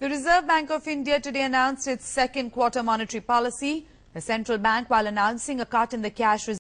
The Reserve Bank of India today announced its second quarter monetary policy. The central bank, while announcing a cut in the cash reserve,